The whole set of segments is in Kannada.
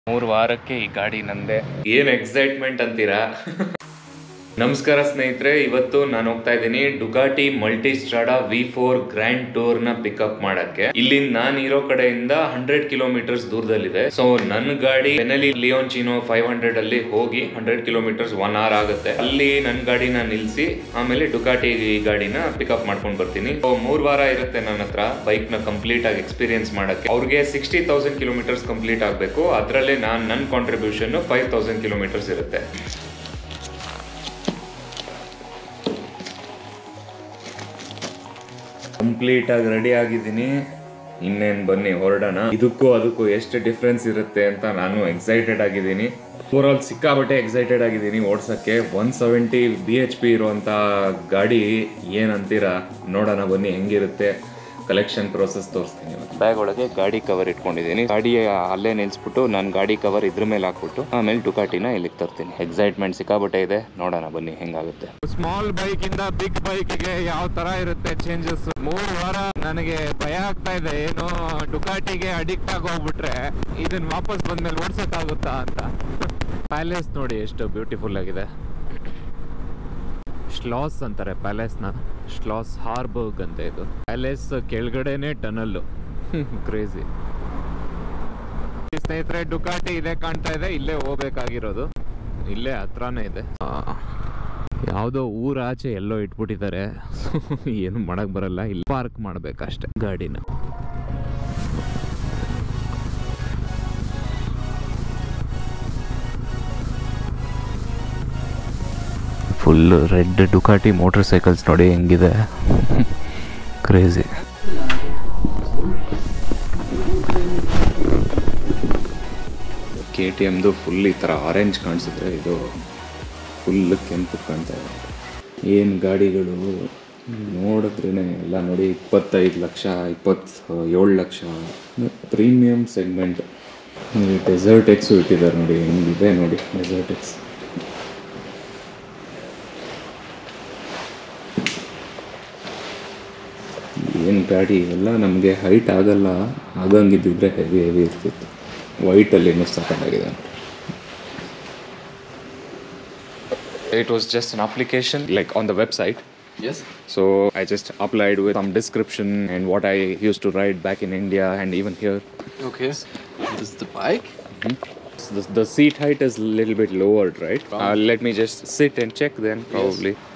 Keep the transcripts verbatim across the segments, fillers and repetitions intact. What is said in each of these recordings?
ಮೂರು ವಾರಕ್ಕೆ ಈ ಗಾಡಿ ನಂದೆ. ಏನು ಎಕ್ಸೈಟ್ಮೆಂಟ್ ಅಂತೀರಾ? ನಮಸ್ಕಾರ ಸ್ನೇಹಿತರೆ, ಇವತ್ತು ನಾನು ಹೋಗ್ತಾ ಇದ್ದೀನಿ Ducati Multistrada V four grand tour ನ ಪಿಕಪ್ ಮಾಡಕ್ಕೆ. ಇಲ್ಲಿ ನಾನು ಇರೋ ಕಡೆಯಿಂದ ಹಂಡ್ರೆಡ್ ಕಿಲೋಮೀಟರ್ಸ್ ದೂರದಲ್ಲಿದೆ. ಸೊ ನನ್ನ ಗಾಡಿ ಬೆನೆಲಿ ಲಿಯೋನ್ಚಿನೋ ಫೈವ್ ಹಂಡ್ರೆಡ್ ಅಲ್ಲಿ ಹೋಗಿ ಹಂಡ್ರೆಡ್ ಕಿಲೋಮೀಟರ್ಸ್ ಒನ್ ಅವರ್ ಆಗುತ್ತೆ. ಅಲ್ಲಿ ನನ್ನ ಗಾಡಿನ ನಿಲ್ಸಿ ಆಮೇಲೆ ಡುಕಾಟಿ ಗಾಡಿನ ಪಿಕಪ್ ಮಾಡ್ಕೊಂಡು ಬರ್ತೀನಿ. ಸೊ ಮೂರ್ ವಾರ ಇರುತ್ತೆ ನನ್ನ ಹತ್ರ ಬೈಕ್ ನ ಕಂಪ್ಲೀಟ್ ಆಗಿ ಎಕ್ಸ್ಪೀರಿಯನ್ಸ್ ಮಾಡಕ್ಕೆ. ಅವ್ರಿಗೆ ಸಿಕ್ಸ್ಟಿ ತೌಸಂಡ್ ಕಿಲೋಮೀಟರ್ಸ್ ಕಂಪ್ಲೀಟ್ ಆಗಬೇಕು. ಅದರಲ್ಲೇ ನಾನು ನನ್ನ ಕಾಂಟ್ರಿಬ್ಯೂಷನ್ ಫೈವ್ ತೌಸಂಡ್ ಕಿಲೋಮೀಟರ್ಸ್ ಇರುತ್ತೆ. ಕಂಪ್ಲೀಟ್ ಆಗಿ ರೆಡಿ ಆಗಿದ್ದೀನಿ. ಇನ್ನೇನು ಬನ್ನಿ ಹೊರಡೋಣ. ಇದಕ್ಕೂ ಅದಕ್ಕೂ ಎಷ್ಟು ಡಿಫ್ರೆನ್ಸ್ ಇರುತ್ತೆ ಅಂತ ನಾನು ಎಕ್ಸೈಟೆಡ್ ಆಗಿದ್ದೀನಿ. ಓವರ್ ಆಲ್ ಸಿಕ್ಕಾಬಟ್ಟೆ ಎಕ್ಸೈಟೆಡ್ ಆಗಿದ್ದೀನಿ ಓಡ್ಸೋಕ್ಕೆ. One seventy B H P ಇರುವಂಥ ಗಾಡಿ ಏನಂತೀರಾ, ನೋಡೋಣ ಬನ್ನಿ ಹೆಂಗಿರುತ್ತೆ. ಕಲೆಕ್ಷನ್ ಪ್ರೋಸೆಸ್ ತೋರಿಸ್ತೀನಿ. ಬ್ಯಾಗ್ ಒಳಗೆ ಗಾಡಿ ಕವರ್ ಇಟ್ಕೊಂಡಿದ್ದೀನಿ. ಗಾಡಿ ಅಲ್ಲೇ ನಿಲ್ಸ್ಬಿಟ್ಟು ನಾನು ಗಾಡಿ ಕವರ್ ಇದ್ರ ಮೇಲೆ ಹಾಕ್ಬಿಟ್ಟು ಆಮೇಲೆ ಡುಕಾಟಿನ ಇಲ್ಲಿಗೆ ತರ್ತೀನಿ. ಎಕ್ಸೈಟ್ಮೆಂಟ್ ಸಿಕ್ಕಾಬಟ್ಟೆ ಇದೆ, ನೋಡೋಣ ಬನ್ನಿ ಹೆಂಗಾಗುತ್ತೆ. ಸ್ಮಾಲ್ ಬೈಕ್ ಇಂದ ಬಿಗ್ ಬೈಕ್ ಗೆ ಯಾವ ತರ ಇರುತ್ತೆ ಚೇಂಜಸ್. ಮೂರು ವಾರ ನನಗೆ ಭಯ ಆಗ್ತಾ ಇದೆ, ಏನು ಡುಕಾಟಿಗೆ ಅಡಿಕ್ಟ್ ಆಗಿ ಹೋಗ್ಬಿಟ್ರೆ ಇದನ್ನ ವಾಪಸ್ ಬಂದ್ಮೇಲೆ ಓಡ್ಸಕ್ಕಾಗುತ್ತಾ ಅಂತ. ಪ್ಯಾಲೇಸ್ ನೋಡಿ ಎಷ್ಟು ಬ್ಯೂಟಿಫುಲ್ ಆಗಿದೆ. ಶ್ಲಾಸ್ ಅಂತಾರೆ ಪ್ಯಾಲೇಸ್ನ, ಶ್ಲಾಸ್ ಹಾರ್ಬರ್ಗ್ ಅಂತ. ಇದು ಪ್ಯಾಲೇಸ್ ಕೆಳಗಡೆನೆ ಟನಲ್ಲು. ಕ್ರೇಜಿ. ಸ್ನೇಹಿತರೆ, ಡುಕಾಟಿ ಇದೆ ಕಾಣ್ತಾ ಇದೆ, ಇಲ್ಲೇ ಹೋಗ್ಬೇಕಾಗಿರೋದು. ಇಲ್ಲೇ ಹತ್ರನೇ ಇದೆ. ಯಾವುದೋ ಊರಾಚೆ ಎಲ್ಲೋ ಇಟ್ಬಿಟ್ಟಿದ್ದಾರೆ. ಏನು ಮಾಡಕ್ ಬರಲ್ಲ, ಇಲ್ಲಿ ಪಾರ್ಕ್ ಮಾಡ್ಬೇಕಷ್ಟೆ ಗಾಡಿನ. Full red Ducati motorcycles ನೋಡಿ ಹೆಂಗಿದೆ. ಕ್ರೇಜಿ. ಕೆ ಟಿ ಎಮ್ದು ಫುಲ್ ಈ ಥರ ಆರೆಂಜ್ ಕಾಣಿಸಿದ್ರೆ ಇದು ಫುಲ್ ಕೆಂಪು ಕಾಣ್ತಾ ಇದೆ. ಏನು ಗಾಡಿಗಳು ನೋಡಿದ್ರೇ ಎಲ್ಲ ನೋಡಿ. ಇಪ್ಪತ್ತೈದು ಲಕ್ಷ ಇಪ್ಪತ್ತು ಏಳು ಲಕ್ಷ ಪ್ರೀಮಿಯಂ ಸೆಗ್ಮೆಂಟ್. ಡೆಸರ್ಟ್ ಎಕ್ಸು ಇಟ್ಟಿದ್ದಾರೆ ನೋಡಿ ಹೆಂಗಿದೆ ನೋಡಿ. ಡೆಸರ್ಟ್ ಎಕ್ಸ್ ಏನು ಗಾಡಿ ಎಲ್ಲ ನಮಗೆ ಹೈಟ್ ಆಗಲ್ಲ, ಆಗಂಗಿದ್ದಿದ್ರೆ ಹೆವಿ ಹೆವಿ ಇರ್ತಿತ್ತು. ವೈಟಲ್ಲಿ ಇನ್ನೂ ಸಾಕಾಗಿದೆ. It was just an application like on the website. Yes. So I just applied with some description and what I used to ride back in India and even here. Okay. This is the bike. Mm-hmm. So the, the seat height is a little bit lowered, right? Uh, let me just sit and check then probably. Yes.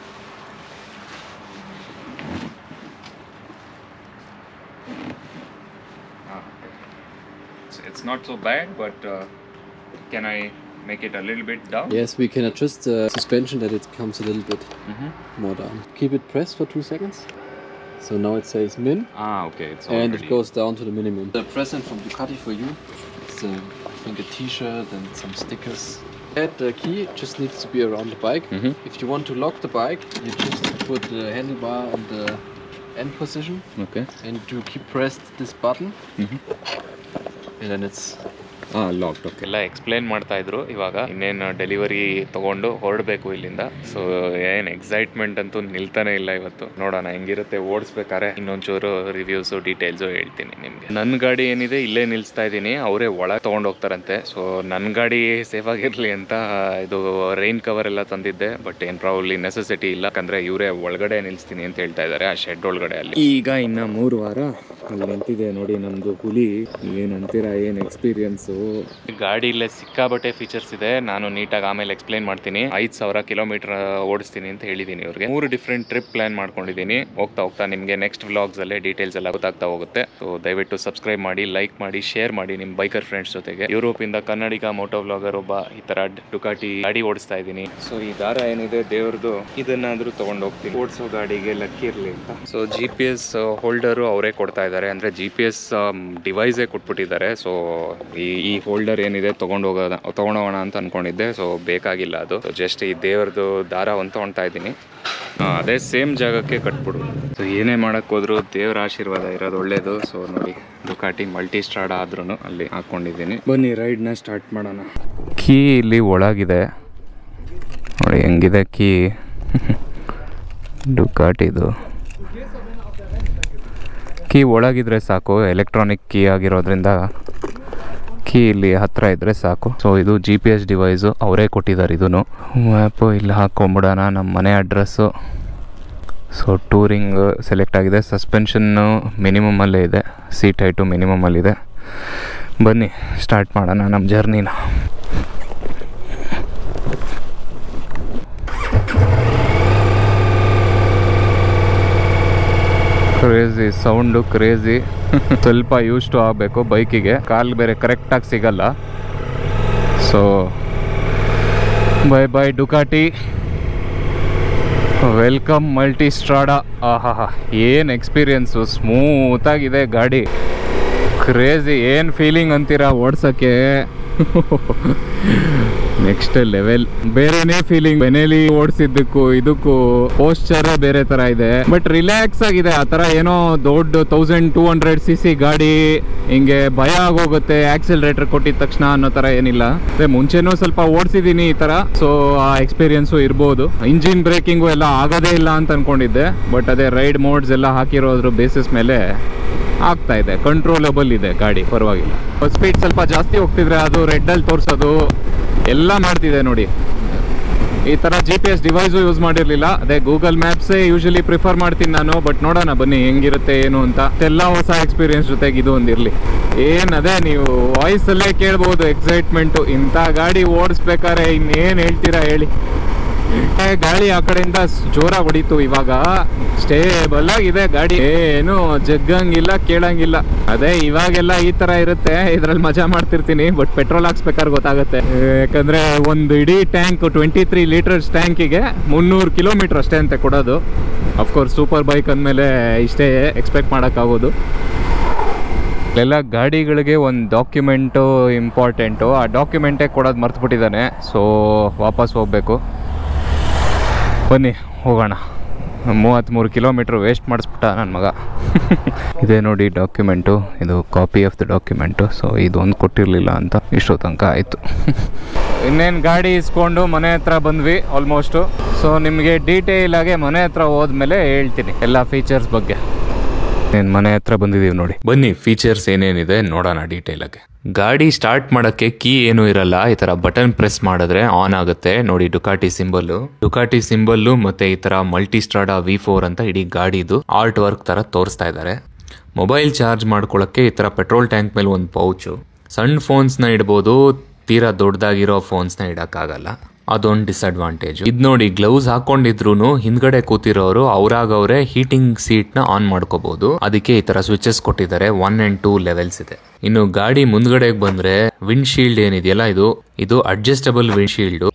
It's not so bad, but uh, can I make it a little bit down? Yes, we can adjust the suspension that it comes a little bit mm-hmm. more down. Keep it pressed for two seconds. So now it says min. Ah, okay. It's and already... it goes down to the minimum. The present from Ducati for you. It's a, I think a T-shirt and some stickers. That uh, key just needs to be around the bike. Mm-hmm. If you want to lock the bike, you just put the handlebar on the end position. Okay. And to keep pressed this button. Mm-hmm. And then it's ಹಾಂ ಲಾಕ್ಡ್. ಓಕೆ. ಎಲ್ಲ ಎಕ್ಸ್ಪ್ಲೇನ್ ಮಾಡ್ತಾ ಇದ್ರು. ಇವಾಗ ಇನ್ನೇನು ಡೆಲಿವರಿ ತೊಗೊಂಡು ಹೊರಡಬೇಕು ಇಲ್ಲಿಂದ. ಸೊ ಏನು ಎಕ್ಸೈಟ್ಮೆಂಟ್ ಅಂತೂ ನಿಲ್ತಾನೆ ಇಲ್ಲ ಇವತ್ತು. ನೋಡೋಣ ಹೆಂಗಿರುತ್ತೆ ಓಡಿಸ್ಬೇಕಾರೆ. ಇನ್ನೊಂಚೂರು ರಿವ್ಯೂಸು ಡೀಟೇಲ್ಸು ಹೇಳ್ತೀನಿ ನಿಮಗೆ. ನನ್ನ ಗಾಡಿ ಏನಿದೆ ಇಲ್ಲೇ ನಿಲ್ಲಿಸ್ತಾ ಇದ್ದೀನಿ, ಅವರೇ ಒಳಗೆ ತೊಗೊಂಡು ಹೋಗ್ತಾರಂತೆ. ಸೊ ನನ್ನ ಗಾಡಿ ಸೇಫ್ ಆಗಿರಲಿ ಅಂತ ಇದು ರೈನ್ ಕವರ್ ಎಲ್ಲ ತಂದಿದ್ದೆ. ಬಟ್ ಏನು ಪ್ರಾಬ್ಲಿ ನೆಸೆಸಿಟಿ ಇಲ್ಲ, ಯಾಕಂದರೆ ಇವರೇ ಒಳಗಡೆ ನಿಲ್ಲಿಸ್ತೀನಿ ಅಂತ ಹೇಳ್ತಾ ಇದ್ದಾರೆ ಆ ಶೆಡ್ ಒಳಗಡೆ. ಅಲ್ಲಿ ಈಗ ಇನ್ನು ಮೂರು ವಾರ ಅಲ್ಲಿ ನಿಂತಿದೆ ನೋಡಿ ನಮ್ಮದು ಹುಲಿ. ಏನಂತೀರಾ, ಏನು ಎಕ್ಸ್ಪೀರಿಯನ್ಸು. ಗಾಡಿ ಇಲ್ಲೇ ಸಿಕ್ಕಾಬಟ್ಟೆ ಫೀಚರ್ಸ್ ಇದೆ. ನಾನು ನೀಟಾಗಿ ಆಮೇಲೆ ಎಕ್ಸ್ಪ್ಲೈನ್ ಮಾಡ್ತೀನಿ. ಐದು ಸಾವಿರ ಕಿಲೋಮೀಟರ್ ಓಡಿಸ್ತೀನಿ ಅಂತ ಹೇಳಿದ್ದೀನಿ ಇವ್ರಿಗೆ. ಮೂರು ಡಿಫ್ರೆಂಟ್ ಟ್ರಿಪ್ ಪ್ಲಾನ್ ಮಾಡ್ಕೊಂಡಿದ್ದೀನಿ. ಹೋಗ್ತಾ ಹೋಗ್ತಾ ನಿಮಗೆ ನೆಕ್ಸ್ಟ್ ವ್ಲಾಗ್ಸ್ ಅಲ್ಲೇ ಡೀಟೇಲ್ಸ್ ಎಲ್ಲ ಗೊತ್ತಾಗ್ತಾ ಹೋಗುತ್ತೆ. ಸೊ ದಯವಿಟ್ಟು ಸಬ್ಸ್ಕ್ರೈಬ್ ಮಾಡಿ, ಲೈಕ್ ಮಾಡಿ, ಶೇರ್ ಮಾಡಿ ನಿಮ್ಮ ಬೈಕರ್ ಫ್ರೆಂಡ್ಸ್ ಜೊತೆಗೆ. ಯುರೋಪ್ ಇಂದ ಕನ್ನಡಿಗ ಮೋಟೋ ವ್ಲಾಗರ್ ಒಬ್ಬ ಈ ತರ ಡುಕಾಟಿ ಗಾಡಿ ಓಡಿಸ್ತಾ ಇದ್ದೀನಿ. ಸೊ ಈ ದಾರ ಏನಿದೆ ದೇವ್ರದ್ದು, ಇದನ್ನಾದ್ರೂ ತಗೊಂಡು ಹೋಗ್ತೀನಿ ಓಡಿಸೋ ಗಾಡಿಗೆ ಲಕ್ಕಿ ಇರಲಿ ಅಂತ. So G P S holder ಅವರೇ ಕೊಡ್ತಾ ಇದ್ದಾರೆ, ಅಂದ್ರೆ ಜಿ ಪಿ ಎಸ್ ಡಿವೈಸೇ ಕೊಟ್ಬಿಟ್ಟಿದ್ದಾರೆ. ಸೊ ಈ ಈ ಹೋಲ್ಡರ್ ಏನಿದೆ ತೊಗೊಂಡು ಹೋಗೋದ ತೊಗೊಂಡೋಗೋಣ ಅಂತ ಅನ್ಕೊಂಡಿದ್ದೆ. ಸೊ ಬೇಕಾಗಿಲ್ಲ ಅದು. ಜಸ್ಟ್ ಈ ದೇವ್ರದ್ದು ದಾರ ಒಂದು ತೊಗೊಳ್ತಾ ಇದ್ದೀನಿ. ಅದೇ ಸೇಮ್ ಜಾಗಕ್ಕೆ ಕಟ್ಬಿಡು. ಸೊ ಏನೇ ಮಾಡಕ್ಕೆ ಹೋದ್ರು ದೇವರ ಆಶೀರ್ವಾದ ಇರೋದು ಒಳ್ಳೇದು. ಸೊ ನೋಡಿ ಡುಕಾಟಿ ಮಲ್ಟಿ ಸ್ಟ್ರಾಡಾ ಆದ್ರೂ ಅಲ್ಲಿ ಹಾಕ್ಕೊಂಡಿದ್ದೀನಿ. ಬನ್ನಿ ರೈಡ್ನ ಸ್ಟಾರ್ಟ್ ಮಾಡೋಣ. ಕೀ ಇಲ್ಲಿ ಒಳಗಿದೆ ನೋಡಿ ಹೆಂಗಿದೆ ಕೀ. ಡುಕಾಟಿದು ಕೀ ಒಳಗಿದ್ರೆ ಸಾಕು, ಎಲೆಕ್ಟ್ರಾನಿಕ್ ಕೀ ಆಗಿರೋದ್ರಿಂದ ಕೀ ಇಲ್ಲಿ ಹತ್ತಿರ ಇದ್ದರೆ ಸಾಕು. ಸೊ ಇದು ಜಿ ಪಿ ಎಸ್ ಡಿವೈಸು ಅವರೇ ಕೊಟ್ಟಿದ್ದಾರೆ. ಇದೂ ಮ್ಯಾಪು ಇಲ್ಲಿ ಹಾಕ್ಕೊಂಬಿಡೋಣ, ನಮ್ಮ ಮನೆ ಅಡ್ರೆಸ್ಸು. ಸೊ ಟೂರಿಂಗ್ ಸೆಲೆಕ್ಟ್ ಆಗಿದೆ. ಸಸ್ಪೆನ್ಷನ್ನು ಮಿನಿಮಮಲ್ಲೇ ಇದೆ, ಸೀಟ್ ಹೈಟು ಮಿನಿಮಮಲ್ಲಿದೆ. ಬನ್ನಿ ಸ್ಟಾರ್ಟ್ ಮಾಡೋಣ ನಮ್ಮ ಜರ್ನಿನ. Crazy sound, crazy. ಸ್ವಲ್ಪ ಯೂಸ್ ಟು ಆಗಬೇಕು ಬೈಕಿಗೆ, ಕಾಲು ಬೇರೆ ಕರೆಕ್ಟಾಗಿ ಸಿಗಲ್ಲ. So bye bye Ducati, welcome Multistrada. ಆಹಾ ಹಾ, ಏನು ಎಕ್ಸ್ಪೀರಿಯನ್ಸು, ಸ್ಮೂತಾಗಿದೆ ಗಾಡಿ, ಕ್ರೇಜಿ. ಏನು ಫೀಲಿಂಗ್ ಅಂತೀರಾ ಓಡ್ಸೋಕ್ಕೆ, ನೆಕ್ಸ್ಟ್ ಲೆವೆಲ್. ಬೇರೆನೇ ಫೀಲಿಂಗ್. ಬೆನೇಲಿ ಓಡಿಸಿದ್ದಕ್ಕೂ ಇದಕ್ಕೂ ಪೋಸ್ಚರೇ ಬೇರೆ ತರ ಇದೆ, ಬಟ್ ರಿಲ್ಯಾಕ್ಸ್ ಆಗಿದೆ. ಆ ಥರ ಏನೋ ದೊಡ್ಡ thousand two hundred C C ಗಾಡಿ ಹಿಂಗೆ ಭಯ ಆಗೋಗುತ್ತೆ ಆಕ್ಸಿಲರೇಟರ್ ಕೊಟ್ಟಿದ ತಕ್ಷಣ ಅನ್ನೋ ಥರ ಏನಿಲ್ಲ. ಅದೇ ಮುಂಚೆನೂ ಸ್ವಲ್ಪ ಓಡಿಸಿದ್ದೀನಿ ಈ ಥರ, ಸೊ ಆ ಎಕ್ಸ್ಪೀರಿಯನ್ಸು ಇರ್ಬೋದು. ಇಂಜಿನ್ ಬ್ರೇಕಿಂಗು ಎಲ್ಲ ಆಗೋದೇ ಇಲ್ಲ ಅಂತ ಅನ್ಕೊಂಡಿದ್ದೆ, ಬಟ್ ಅದೇ ರೈಡ್ ಮೋಡ್ಸ್ ಎಲ್ಲ ಹಾಕಿರೋದ್ರ ಬೇಸಿಸ್ ಮೇಲೆ ಆಗ್ತಾ ಇದೆ, ಕಂಟ್ರೋಲಬಲ್ ಇದೆ ಗಾಡಿ, ಪರವಾಗಿಲ್ಲ. ಸ್ಪೀಡ್ ಸ್ವಲ್ಪ ಜಾಸ್ತಿ ಹೋಗ್ತಿದ್ರೆ ಅದು ರೆಡ್ಡಲ್ಲಿ ತೋರಿಸೋದು ಎಲ್ಲ ಮಾಡ್ತಿದೆ ನೋಡಿ. ಈ ಥರ G P S device use ಮಾಡಿರಲಿಲ್ಲ. ಅದೇ ಗೂಗಲ್ ಮ್ಯಾಪ್ಸೇ ಯೂಶಲಿ ಪ್ರಿಫರ್ ಮಾಡ್ತೀನಿ ನಾನು, ಬಟ್ ನೋಡೋಣ ಬನ್ನಿ ಹೆಂಗಿರುತ್ತೆ ಏನು ಅಂತ. ಎಲ್ಲ ಹೊಸ ಎಕ್ಸ್ಪೀರಿಯನ್ಸ್ ಜೊತೆಗೆ ಇದು ಒಂದಿರಲಿ. ಏನು ಅದೇ ನೀವು ವಾಯ್ಸಲ್ಲೇ ಕೇಳ್ಬೋದು ಎಕ್ಸೈಟ್ಮೆಂಟು. ಇಂಥ ಗಾಡಿ ಓಡಿಸ್ಬೇಕಾದ್ರೆ ಇನ್ನೇನು ಹೇಳ್ತೀರಾ ಹೇಳಿ. ಗಾಳಿ ಆ ಕಡೆಯಿಂದ ಜೋರಾಗಿ ಹೊಡಿತು, ಇವಾಗ ಸ್ಟೇಬಲ್ ಆಗಿದೆ ಗಾಡಿ, ಏನು ಜಗ್ಗಂಗಿಲ್ಲ ಕೇಳಂಗಿಲ್ಲ. ಅದೇ ಇವಾಗೆಲ್ಲ ಈ ತರ ಇರುತ್ತೆ, ಇದ್ರಲ್ಲಿ ಮಜಾ ಮಾಡ್ತಿರ್ತೀನಿ, ಬಟ್ ಪೆಟ್ರೋಲ್ ಹಾಕ್ಸ್ಬೇಕಾದ್ರೆ ಗೊತ್ತಾಗುತ್ತೆ. ಯಾಕಂದ್ರೆ ಒಂದು ಇಡೀ ಟ್ಯಾಂಕ್ ಟ್ವೆಂಟಿ ತ್ರೀ ಲೀಟರ್ಸ್ ಟ್ಯಾಂಕಿಗೆ ಮುನ್ನೂರು ಕಿಲೋಮೀಟರ್ ಅಷ್ಟೇ ಅಂತ ಕೊಡೋದು. ಅಫ್ಕೋರ್ಸ್ ಸೂಪರ್ ಬೈಕ್ ಅಂದಮೇಲೆ ಇಷ್ಟೇ ಎಕ್ಸ್ಪೆಕ್ಟ್ ಮಾಡೋಕ್ಕಾಗೋದು. ಎಲ್ಲ ಗಾಡಿಗಳಿಗೆ ಒಂದು ಡಾಕ್ಯುಮೆಂಟು ಇಂಪಾರ್ಟೆಂಟು, ಆ ಡಾಕ್ಯುಮೆಂಟೇ ಕೊಡೋದು ಮರ್ತುಬಿಟ್ಟಿದ್ದಾನೆ. ಸೊ ವಾಪಸ್ ಹೋಗಬೇಕು. ಬನ್ನಿ ಹೋಗೋಣ. ಮೂವತ್ತ್ಮೂರು ಕಿಲೋಮೀಟ್ರ್ ವೇಸ್ಟ್ ಮಾಡಿಸ್ಬಿಟ್ಟ ನನ್ನ ಮಗ. ಇದೇ ನೋಡಿ ಡಾಕ್ಯುಮೆಂಟು, ಇದು copy of the document. So ಇದೊಂದು ಕೊಟ್ಟಿರಲಿಲ್ಲ ಅಂತ ಇಷ್ಟೋ ತನಕ ಆಯಿತು. ಇನ್ನೇನು ಗಾಡಿ ಇಸ್ಕೊಂಡು ಮನೆ ಹತ್ರ ಬಂದ್ವಿ ಆಲ್ಮೋಸ್ಟು. ಸೊ ನಿಮಗೆ ಡೀಟೇಲಾಗೆ ಮನೆ ಹತ್ರ ಹೋದ್ಮೇಲೆ ಹೇಳ್ತೀನಿ ಎಲ್ಲ ಫೀಚರ್ಸ್ ಬಗ್ಗೆ. ಏನು ಮನೆ ಹತ್ರ ಬಂದಿದ್ದೀವಿ ನೋಡಿ. ಬನ್ನಿ ಫೀಚರ್ಸ್ ಏನೇನಿದೆ ನೋಡೋಣ ಡೀಟೇಲಾಗಿ. ಗಾಡಿ ಸ್ಟಾರ್ಟ್ ಮಾಡೋಕ್ಕೆ ಕೀ ಏನೂ ಇರಲ್ಲ, ಈ ಥರ ಬಟನ್ ಪ್ರೆಸ್ ಮಾಡಿದ್ರೆ ಆನ್ ಆಗುತ್ತೆ ನೋಡಿ. ಡುಕಾಟಿ ಸಿಂಬಲ್ಲು ಡುಕಾಟಿ ಸಿಂಬಲ್ಲು ಮತ್ತೆ ಈ ಥರ ಮಲ್ಟಿ ಸ್ಟ್ರಾಡಾ ವಿ ಫೋರ್ ಅಂತ ಇಡೀ ಗಾಡಿದು ಆರ್ಟ್ ವರ್ಕ್ ಥರ ತೋರಿಸ್ತಾ ಇದ್ದಾರೆ. ಮೊಬೈಲ್ ಚಾರ್ಜ್ ಮಾಡ್ಕೊಳ್ಳೋಕ್ಕೆ ಈ ಥರ ಪೆಟ್ರೋಲ್ ಟ್ಯಾಂಕ್ ಮೇಲೆ ಒಂದು ಪೌಚು. ಸಣ್ಣ ಫೋನ್ಸ್ನ ಇಡ್ಬೋದು, ತೀರಾ ದೊಡ್ಡದಾಗಿರೋ ಫೋನ್ಸ್ನ ಇಡೋಕ್ಕಾಗಲ್ಲ, ಅದೊಂದು ಡಿಸ್ಅಡ್ವಾಂಟೇಜ್. ಇದು ನೋಡಿ, ಗ್ಲೌಸ್ ಹಾಕೊಂಡಿದ್ರು ಹಿಂದ್ಗಡೆ ಕೂತಿರೋರು ಅವ್ರಾಗವ್ರೆ ಹೀಟಿಂಗ್ ಸೀಟ್ ನ ಆನ್ ಮಾಡ್ಕೋಬಹುದು. ಅದಕ್ಕೆ ಈ ತರ ಸ್ವಿಚಸ್ ಕೊಟ್ಟಿದ್ದಾರೆ. ಒನ್ ಅಂಡ್ ಟೂ ಲೆವೆಲ್ಸ್ ಇದೆ. ಇನ್ನು ಗಾಡಿ ಮುಂದ್ಗಡೆಗೆ ಬಂದ್ರೆ ವಿಂಡ್ ಶೀಲ್ಡ್ ಏನಿದೆಯಲ್ಲ, ಇದು ಇದು ಅಡ್ಜಸ್ಟಬಲ್ ವಿಂಡ್ ಶೀಲ್ಡ್.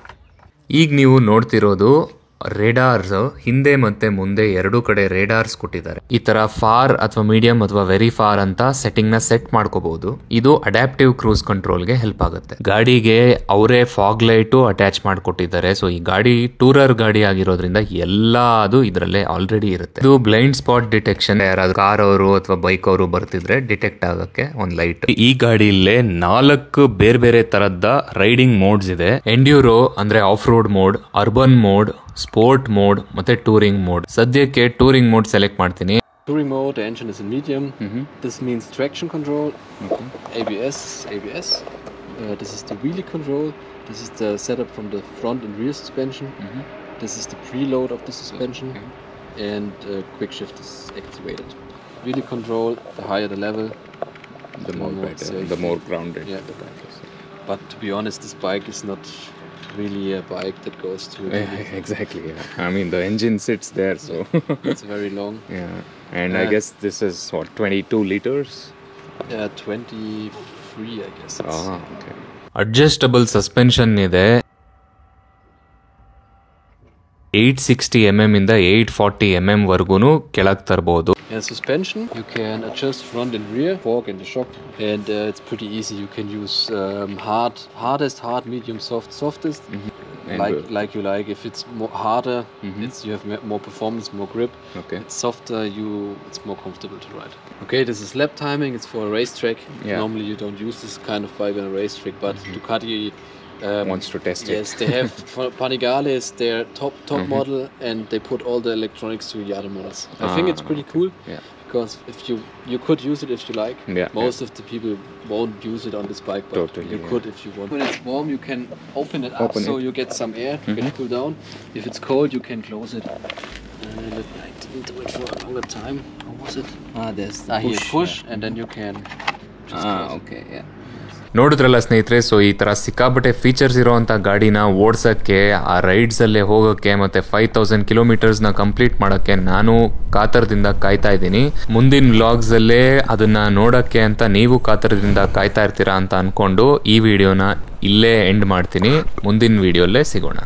ಈಗ ನೀವು ನೋಡ್ತಿರೋದು ರೇಡಾರ್ಸ್, ಹಿಂದೆ ಮತ್ತೆ ಮುಂದೆ ಎರಡೂ ಕಡೆ ರೇಡಾರ್ಸ್ ಕೊಟ್ಟಿದ್ದಾರೆ. ಈ ತರ ಫಾರ್ ಅಥವಾ ಮೀಡಿಯಂ ಅಥವಾ ವೆರಿ ಫಾರ್ ಅಂತ ಸೆಟ್ಟಿಂಗ್ ನ ಸೆಟ್ ಮಾಡ್ಕೋಬಹುದು. ಇದು ಅಡ್ಯಾಪ್ಟಿವ್ ಕ್ರೂಸ್ ಕಂಟ್ರೋಲ್ ಗೆ ಹೆಲ್ಪ್ ಆಗುತ್ತೆ. ಗಾಡಿಗೆ ಅವರೇ ಫಾಗ್ ಲೈಟು ಅಟ್ಯಾಚ್ ಮಾಡ್ಕೊಟ್ಟಿದ್ದಾರೆ. ಸೊ ಈ ಗಾಡಿ ಟೂರರ್ ಗಾಡಿ ಆಗಿರೋದ್ರಿಂದ ಎಲ್ಲಾ ಅದು ಇದರಲ್ಲೇ ಆಲ್ರೆಡಿ ಇರುತ್ತೆ. ಇದು ಬ್ಲೈಂಡ್ ಸ್ಪಾಟ್ ಡಿಟೆಕ್ಷನ್, ಯಾರಾದ್ರೂ ಕಾರ್ ಅವರು ಅಥವಾ ಬೈಕ್ ಅವರು ಬರ್ತಿದ್ರೆ ಡಿಟೆಕ್ಟ್ ಆಗಕ್ಕೆ ಒಂದು ಲೈಟ್. ಈ ಗಾಡಿಯಲ್ಲೇ ನಾಲ್ಕು ಬೇರೆ ಬೇರೆ ತರದ್ದ ರೈಡಿಂಗ್ ಮೋಡ್ಸ್ ಇದೆ. ಎಂಡ್ಯೂರೋ ಅಂದ್ರೆ off road mode, urban mode, sport mode ಮತ್ತೆ ಟೂರಿಂಗ್ ಮೋಡ್. ಸದ್ಯಕ್ಕೆ ಟೂರಿಂಗ್ ಮೋಡ್ ಸೆಲೆಕ್ಟ್ ಮಾಡ್ತೀನಿ. Touring mode, the engine is in medium. Mm-hmm. This means traction control, Okay. A B S, A B S. Uh, this is the wheelie control. This is the setup from the front and rear suspension. Mm-hmm. This is the preload of the suspension, Okay. and uh, quick shift is activated. Wheelie control, the higher the level, The more more better, safe. the more grounded. Yeah. The But to be honest, this bike is not really a bike that goes to. Exactly. Yeah. I mean, the engine sits there, so It's very long. yeah. And I Uh, guess this is what twenty-two liters. Yeah, twenty-three, I guess. It's, Ah, okay. Adjustable suspension ಇದೆ. eight sixty millimeters ಇಂದ eight forty millimeters ವರೆಗೂ ಕೆಳಗೆ ತರಬಹುದು. And suspension, you can adjust front and rear, fork and the shock, and uh, it's pretty easy. You can use um, hard, hardest, hard, medium, soft, softest, And like uh, like you like. If it's more harder, Mhm. it's you have m- more performance, more grip. okay. It's softer, you it's more comfortable to ride. Okay, this is lap timing. It's for a racetrack. Yeah. Normally you don't use this kind of bike on a racetrack, but Ducati. Um, Wants to test it. Yes, they have for Panigale is their top top Mhm. model, and they put all the electronics to the other models. I think it's Ah, pretty cool. Yeah. because if you you could use it if you like. Yeah, Most of the people won't use it on this bike, but Totally, you yeah. could if you want. When it's warm, you can open it up Open so it. you get some air to Mhm. get cool down. If it's cold, you can close it. And I didn't do it for a longer time. How was it? Ah, there's Ah, here, push. push, and then you can just Ah, close it. okay, yeah. ನೋಡಿದ್ರಲ್ಲ ಸ್ನೇಹಿತರೆ, ಸೊ ಈ ತರ ಸಿಕ್ಕಾಪಟ್ಟೆ ಫೀಚರ್ಸ್ ಇರೋವಂಥ ಗಾಡಿನ ಓಡ್ಸೋಕ್ಕೆ, ಆ ರೈಡ್ಸಲ್ಲೇ ಹೋಗೋಕ್ಕೆ ಮತ್ತು ಫೈವ್ ತೌಸಂಡ್ ಕಿಲೋಮೀಟರ್ಸ್ನ ಕಂಪ್ಲೀಟ್ ಮಾಡೋಕ್ಕೆ ನಾನು ಕಾತರದಿಂದ ಕಾಯ್ತಾ ಇದ್ದೀನಿ. ಮುಂದಿನ ವ್ಲಾಗ್ಸಲ್ಲೇ ಅದನ್ನು ನೋಡೋಕ್ಕೆ ಅಂತ ನೀವು ಕಾತರದಿಂದ ಕಾಯ್ತಾ ಇರ್ತೀರಾ ಅಂತ ಅಂದ್ಕೊಂಡು ಈ ವಿಡಿಯೋನ ಇಲ್ಲೇ ಎಂಡ್ ಮಾಡ್ತೀನಿ. ಮುಂದಿನ ವಿಡಿಯೋಲ್ಲೇ ಸಿಗೋಣ.